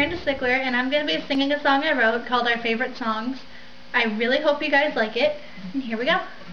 Miranda Stickler, and I'm going to be singing a song I wrote called Our Favorite Songs. I really hope you guys like it, and here we go.